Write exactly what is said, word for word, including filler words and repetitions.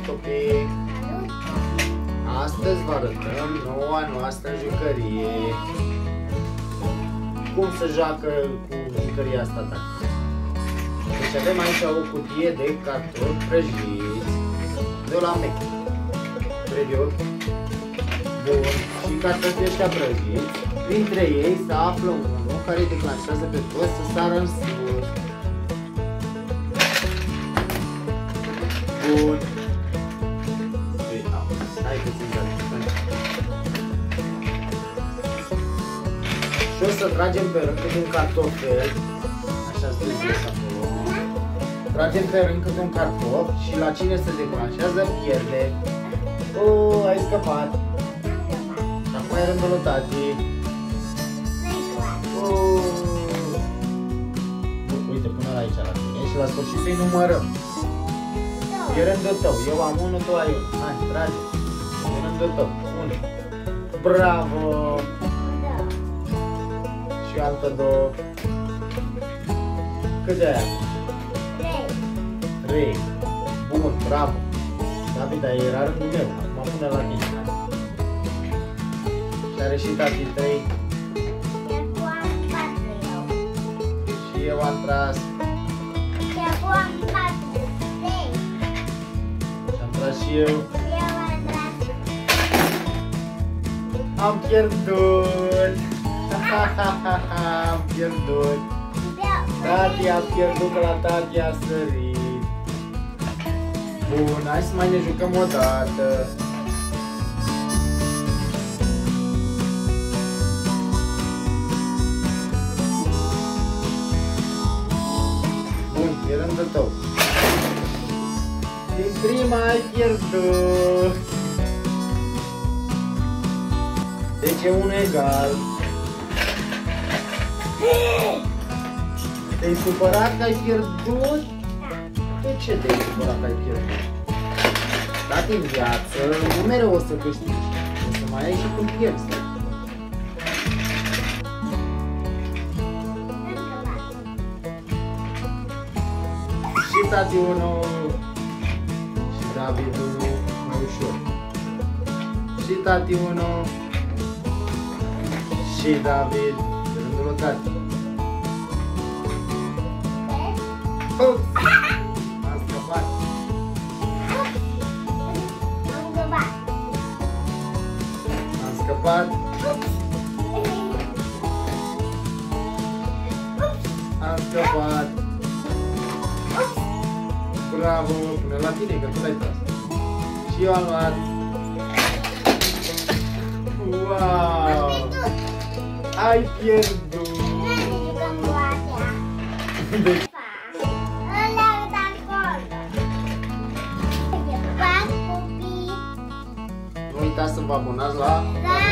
copii! Astăzi vă arătăm noua noastră jucărie. Cum se joacă cu jucăria asta, da? Deci avem aici o cutie de cartofi prăjiți de la Mac. Cred eu. Bun. Și cartofii ăștia prăjiți, printre ei se află unul care declanșează pe toți să sară în sus. Bun. Hai că ți-mi dă. Și o să tragem pe rând câte un cartofel. Așa scris acolo. Tragem pe rând câte un cartof și la cine se declanșează pierde. Oh, ai scăpat. Și acum e rândul lui tati. Oh. Uite, până la aici la tine și la sfârșit să-i numărăm. E rândul tău, eu am unul, tu ai unul. Hai, trage. E rândul tău, unu. Bravo! Și altă două. Cât de aia? Trei. Trei. Bun, bravo. David, dar era rândul meu, acum pune la tine. Și are și tati trei. Eu am patru eu. Și eu am tras. Eu am patru. Trei. Și am tras și eu. Eu am tras. Am pierdut! Am pierdut! Tati a pierdut, că la tati a sărit. Bun, hai să mai ne jucăm o dată. Bun, e rândul tău. Din prima ai pierdut. Deci e unul egal. Te-ai supărat că ai pierdut? De ce te-ai supărat că ai pierdut? Date în viață, nu mereu o să câștigi. O să mai ai și când pierzi. Și tati unul. Și David unul. Mai ușor. Și tati unul. Și David. Rândul lui tati. Ups! Am scăpat! Am scăpat! Am scăpat! Bravo! Pune la tine, că tu l-ai tras! Și eu am luat! Wow! Ai pierdut! Deci... Nu uitați să vă abonați la